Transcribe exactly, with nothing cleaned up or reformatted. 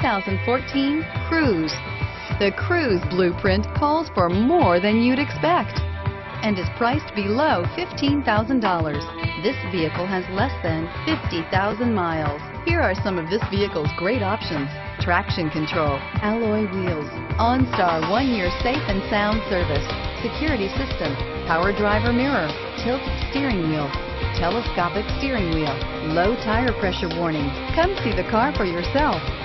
thousand fourteen Cruze. The Cruze blueprint calls for more than you'd expect and is priced below fifteen thousand dollars. This vehicle has less than fifty thousand miles. Here are some of this vehicle's great options: traction control, alloy wheels, OnStar one-year safe and sound service, security system, power driver mirror, tilt steering wheel, telescopic steering wheel, low tire pressure warning. Come see the car for yourself.